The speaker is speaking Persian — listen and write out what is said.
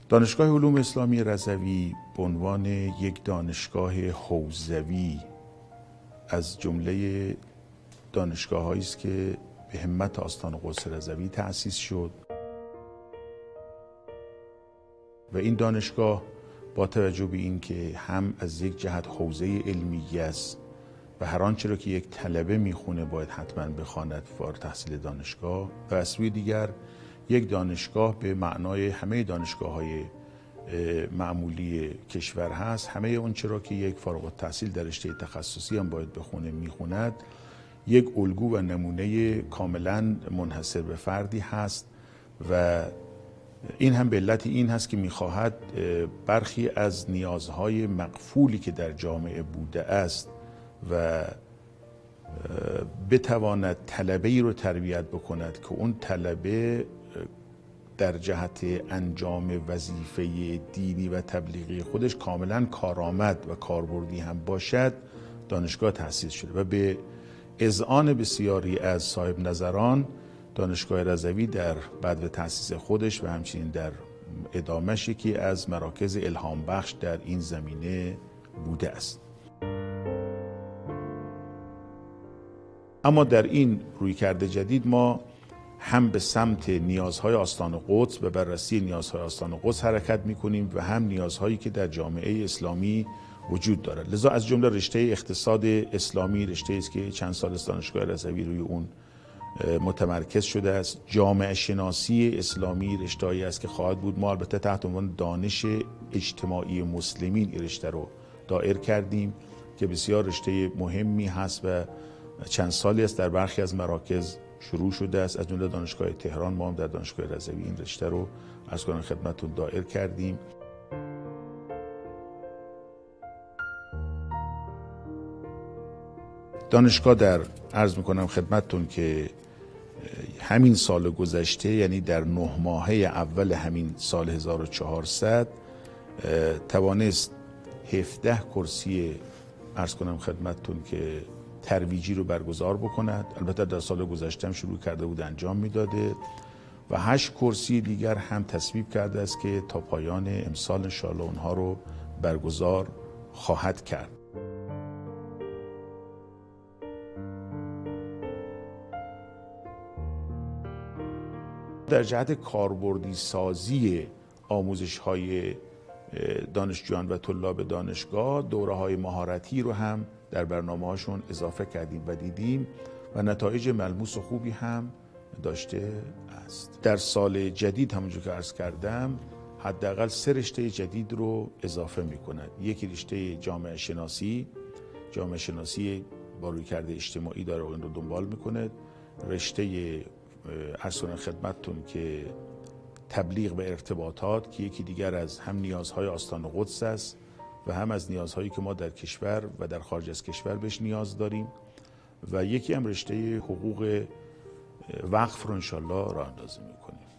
دانشگاه علوم اسلامی رضوی به عنوان یک دانشگاه حوزوی از جمله دانشگاه‌هایی است که به همت آستان قدس رضوی تأسیس شد و این دانشگاه با توجه به این که هم از یک جهت حوزه علمی است و هر آنچه را که یک طلبه میخونه باید حتما بخواند فارغ تحصیل دانشگاه، و از سوی دیگر یک دانشگاه به معنای همه دانشگاه‌های معمولی کشور هست، همه اون چرا که یک فارغ التحصیل در رشته تخصصی هم باید بخونه میخوند، یک الگو و نمونه کاملا منحصر به فردی هست و این هم به علت این هست که میخواهد برخی از نیازهای مقفولی که در جامعه بوده است و بتواند طلبه‌ای رو تربیت بکند که اون طلبه در جهت انجام وظیفه دینی و تبلیغی خودش کاملا کارآمد و کاربردی هم باشد، دانشگاه تأسیس شده و به اذعان بسیاری از صاحب نظران دانشگاه رضوی در بعد تأسیس خودش و همچنین در ادامهش یکی از مراکز الهام بخش در این زمینه بوده است. اما در این رویکرد جدید ما هم به سمت نیازهای آستان قدس و بررسی نیازهای آستان قدس حرکت می‌کنیم و هم نیازهایی که در جامعه اسلامی وجود دارد. لذا از جمله رشته اقتصاد اسلامی رشته‌ای است که چند سال است دانشگاه رضوی روی اون متمرکز شده است. جامعه شناسی اسلامی رشته‌ای است که خواهد بود. ما البته تحت عنوان دانش اجتماعی مسلمین این رشته رو دایر کردیم که بسیار رشته مهمی هست و چند سالی است در برخی از مراکز شروع شده است. از جمله دانشگاه تهران ما هم در دانشگاه رضوی این رشته رو عرض کنم خدمتتون دایر کردیم. دانشگاه در عرض میکنم خدمتتون که همین سال گذشته، یعنی در 9 ماهه اول همین سال 1400 توانست 17 کرسی عرض کنم خدمتتون که ترویجی رو برگزار بکند. البته در سال گذشته هم شروع کرده بود انجام میداده و 8 کرسی دیگر هم تصویب کرده است که تا پایان امسال انشاءالله اونها رو برگزار خواهد کرد. در جهت کاربردی سازی آموزش‌های دانشجویان و طلاب دانشگاه دوره‌های مهارتی رو هم در برنامه‌هاشون اضافه کردیم و دیدیم و نتایج ملموس و خوبی هم داشته است. در سال جدید همونجور که عرض کردم حداقل 3 رشته جدید رو اضافه می‌کند. یکی رشته جامعه شناسی با رویکرد اجتماعی داره و این رو دنبال می‌کند. رشته عرض کنم خدمتتون که تبلیغ و ارتباطات که یکی دیگر از هم نیازهای آستان قدس است و هم از نیازهایی که ما در کشور و در خارج از کشور بهش نیاز داریم و یکی هم رشته حقوق وقف رو انشالله راه اندازی میکنیم.